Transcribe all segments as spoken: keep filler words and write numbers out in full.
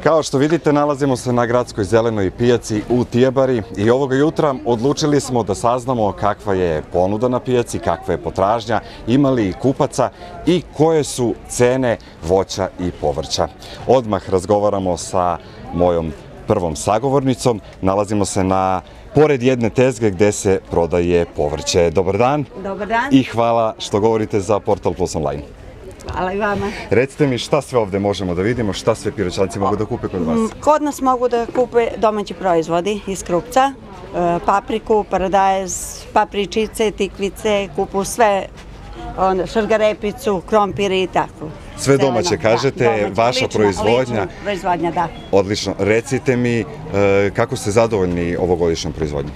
Kao što vidite, nalazimo se na gradskoj zelenoj pijaci u Tijabari i ovoga jutra odlučili smo da saznamo kakva je ponuda na pijaci, kakva je potražnja, ima li kupaca i koje su cene voća i povrća. Odmah razgovaramo sa mojom prvom sagovornicom. Nalazimo se na pored jedne tezge gde se prodaje povrće. Dobar dan. Dobar dan. I hvala što govorite za Portal Plus Online. Hvala i vama. Recite mi šta sve ovde možemo da vidimo, šta sve Piroćanci mogu da kupe kod vas? Kod nas mogu da kupe domaći proizvodi iz Krupca, papriku, paradajz, papričice, tikvice, kupu sve, šargarepicu, krompire i tako. Sve domaće, kažete, vaša proizvodnja. Lična proizvodnja, da. Odlično. Recite mi kako ste zadovoljni ovogodišnjom proizvodnjom?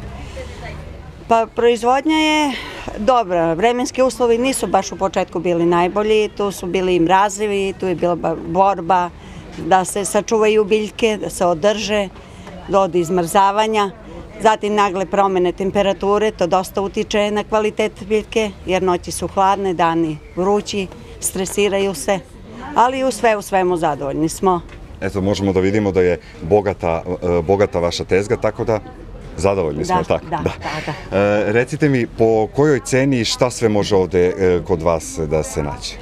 Pa proizvodnja je dobra, vremenski uslovi nisu baš u početku bili najbolji, tu su bili i mrazevi, tu je bila borba da se sačuvaju biljke, da se održe od izmrzavanja, zatim nagle promene temperature, to dosta utiče na kvalitet biljke, jer noći su hladne, dani vrući, stresiraju se, ali u sve u svemu zadovoljni smo. Eto, možemo da vidimo da je bogata vaša tezga, tako da zadovoljni smo, tako? Da, da, da. Recite mi, po kojoj ceni i šta sve može ovde kod vas da se nađe?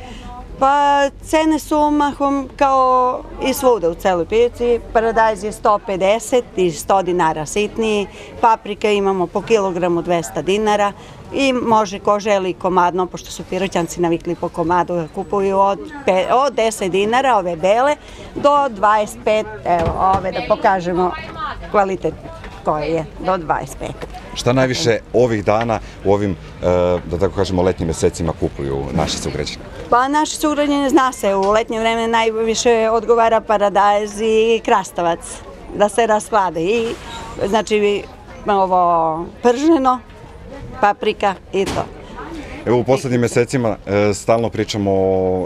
Pa cene su mahom kao i svuda u celoj pijaci. Paradajz je sto pedeset i sto dinara sitniji, paprika imamo po kilogramu dvesta dinara i može ko želi komadno, pošto su Piroćanci navikli po komadu da kupuju od deset dinara, ove bele, do dvadeset pet, evo ove da pokažemo kvalitet koje je, do dvadeset pet. Šta najviše ovih dana u ovim, da tako kažemo, letnjim mesecima kupuju naši sugrađani? Pa naši sugrađani, zna se, u letnje vreme najviše odgovara paradajz i krastavac, da se rasklade. I, znači, ovo prženo, paprika i to. Evo, u poslednjim mesecima stalno pričamo o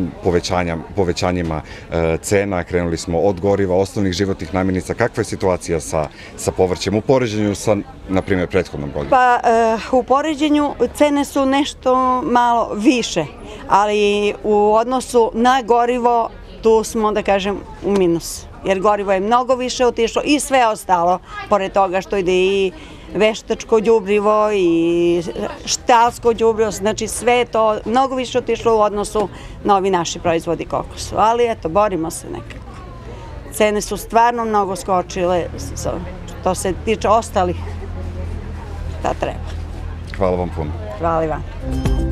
povećanjima cena, krenuli smo od goriva, osnovnih životnih namirnica. Kakva je situacija sa povrćem u poređenju sa, na primjer, prethodnom godinom? Pa, u poređenju cene su nešto malo više, ali u odnosu na gorivo tu smo, da kažem, u minus. Jer gorivo je mnogo više otišlo i sve ostalo, pored toga što ide i veštačko đubrivo i štalsko đubrivo, znači sve je to mnogo više otišlo u odnosu na ovi naši proizvodi koliko su. Ali eto, borimo se nekako. Cene su stvarno mnogo skočile, što se tiče ostalih, šta treba. Hvala vam puno. Hvala i vam.